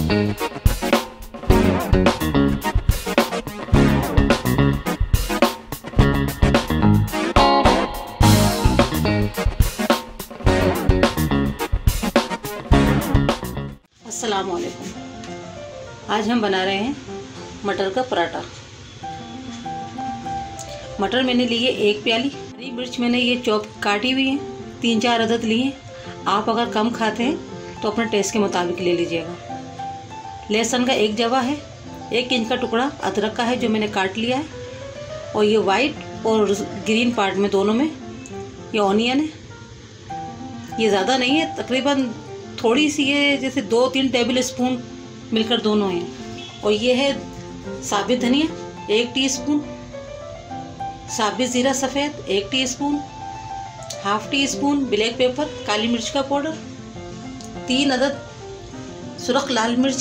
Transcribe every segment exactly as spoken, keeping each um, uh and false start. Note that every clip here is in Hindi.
अस्सलाम वालेकुम। आज हम बना रहे हैं मटर का पराठा। मटर मैंने लिए एक प्याली, हरी मिर्च मैंने ये चॉप काटी हुई है, तीन चार अदद लिए। आप अगर कम खाते हैं तो अपने टेस्ट के मुताबिक ले लीजिएगा। लहसुन का एक जवा है, एक इंच का टुकड़ा अदरक का है जो मैंने काट लिया है, और ये वाइट और ग्रीन पार्ट में दोनों में ये ऑनियन है। ये ज़्यादा नहीं है, तकरीबन थोड़ी सी है, जैसे दो तीन टेबल स्पून मिलकर दोनों हैं। और ये है साबित धनिया एक टीस्पून, साबित ज़ीरा सफ़ेद एक teaspoon, half teaspoon black pepper काली मिर्च का पाउडर, तीन अदद सुरख लाल मिर्च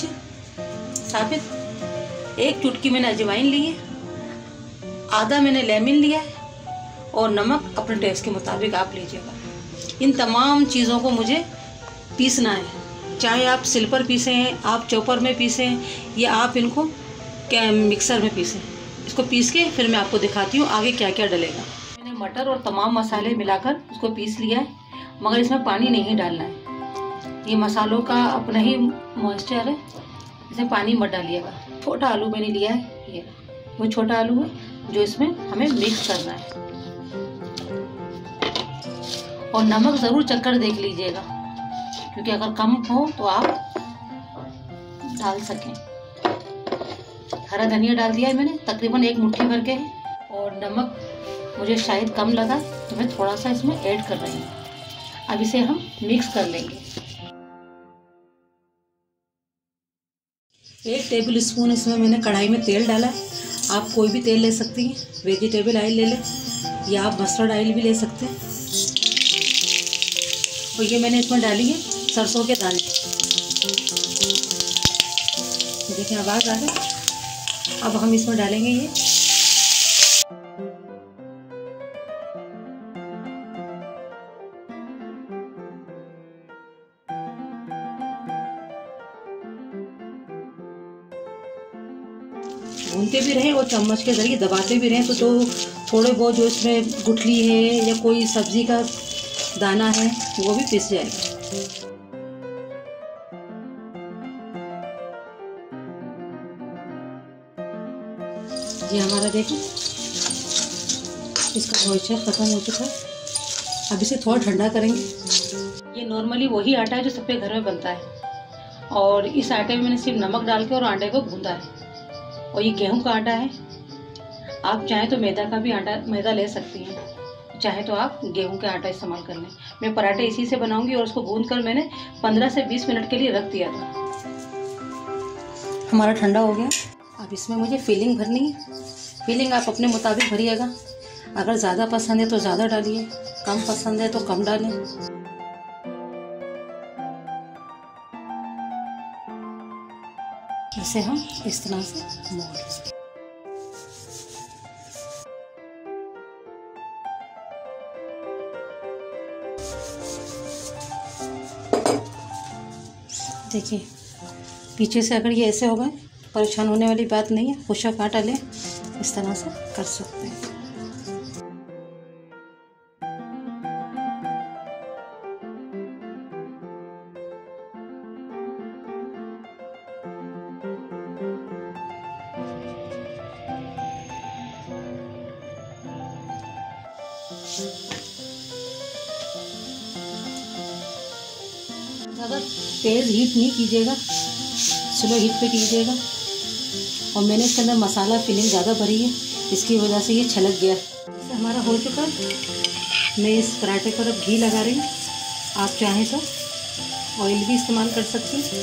साबित, एक चुटकी मैंने अजवाइन ली है, आधा मैंने लेमन लिया है, और नमक अपने टेस्ट के मुताबिक आप लीजिएगा। इन तमाम चीज़ों को मुझे पीसना है, चाहे आप सिल पर पीसे हैं, आप चॉपर में पीसे हैं, या आप इनको क्या मिक्सर में पीसें। इसको पीस के फिर मैं आपको दिखाती हूँ आगे क्या क्या डलेगा। मैंने मटर और तमाम मसाले मिलाकर उसको पीस लिया है, मगर इसमें पानी नहीं डालना है। ये मसालों का अपना ही मॉइस्चर है, इसमें पानी मत डालिएगा। छोटा आलू मैंने लिया है, ये वो छोटा आलू है जो इसमें हमें मिक्स करना है। और नमक ज़रूर चक्कर देख लीजिएगा, क्योंकि अगर कम हो तो आप डाल सकें। हरा धनिया डाल दिया है मैंने, तकरीबन एक मुट्ठी भर के है, और नमक मुझे शायद कम लगा तो मैं थोड़ा सा इसमें ऐड कर रही हूँ। अब इसे हम मिक्स कर लेंगे। एक टेबल स्पून इसमें मैंने कढ़ाई में तेल डाला है। आप कोई भी तेल ले सकती हैं, वेजिटेबल ऑयल ले लें या आप मस्टर्ड ऑयल भी ले सकते हैं। और ये मैंने इसमें डाली है सरसों के दाने, देखिए आवाज़ आ रही। अब हम इसमें डालेंगे ये भूनते भी रहें और चम्मच के जरिए दबाते भी रहें, तो जो थोड़े बहुत जो इसमें गुठली है या कोई सब्जी का दाना है वो भी पिस जाएगा। ये हमारा देखो इसका मॉइस्चर ख़त्म हो चुका है। अब इसे थोड़ा ठंडा करेंगे। ये नॉर्मली वही आटा है जो सबके घर में बनता है, और इस आटे में मैंने सिर्फ नमक डाल के और आटे को गूंदा है। और ये गेहूं का आटा है, आप चाहें तो मैदा का भी आटा मैदा ले सकती हैं, चाहे तो आप गेहूं का आटा इस्तेमाल कर लें। मैं पराठे इसी से बनाऊंगी, और उसको गूंद कर मैंने पंद्रह से बीस मिनट के लिए रख दिया था। हमारा ठंडा हो गया। अब इसमें मुझे फिलिंग भरनी है। फिलिंग आप अपने मुताबिक भरिएगा, अगर ज़्यादा पसंद है तो ज़्यादा डालिए, कम पसंद है तो कम डालें। इसे हम इस तरह से मोड़ लेंगे। देखिए पीछे से अगर ये ऐसे हो गए, परेशान होने वाली बात नहीं है, खुशक आटा लें, इस तरह से कर सकते हैं। ज़्यादा तेज़ हीट नहीं कीजिएगा, स्लो हीट पे कीजिएगा। और मैंने इसके अंदर मसाला फिलिंग ज़्यादा भरी है, इसकी वजह से ये छलक गया। इसे हमारा हो चुका है। मैं इस पराठे पर अब घी लगा रही हूँ, आप चाहें तो ऑयल भी इस्तेमाल कर सकती हैं।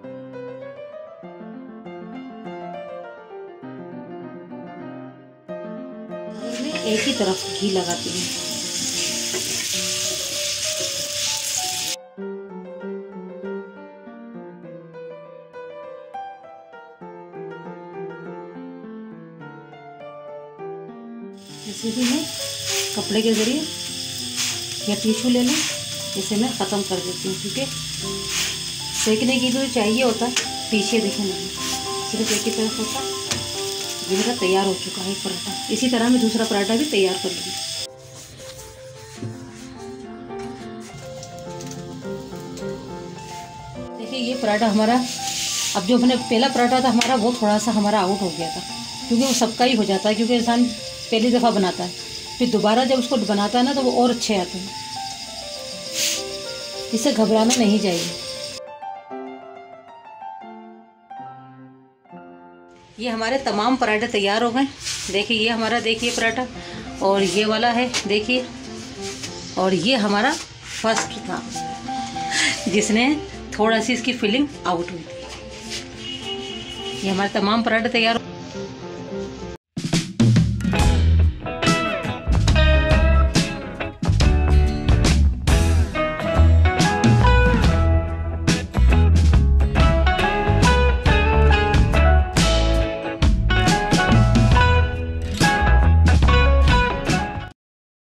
मैं एक ही तरफ घी लगाती हूँ। इसे भी मैं कपड़े के ज़रिए या टिश्यू ले लें, इसे मैं ख़त्म कर देती हूँ, क्योंकि सेकने की तो चाहिए होता है। पीछे देखिए नहीं, सिर्फ एक ही तरफ होता। ये मेरा तैयार हो चुका है एक पराठा। इसी तरह मैं दूसरा पराठा भी तैयार कर लूँगी। देखिए ये पराठा हमारा, अब जो हमने पहला पराठा था हमारा वो थोड़ा सा हमारा आउट हो गया था, क्योंकि वो सबका ही हो जाता है, क्योंकि इंसान पहली दफ़ा बनाता है, फिर दोबारा जब उसको बनाता है ना तो वो और अच्छे आते हैं। इससे घबराना नहीं चाहिए। ये हमारे तमाम पराठे तैयार हो गए। देखिए ये हमारा, देखिए पराठा, और ये वाला है देखिए, और ये हमारा फर्स्ट था जिसने थोड़ा सी इसकी फीलिंग आउट हुई थी। ये हमारे तमाम पराठे तैयार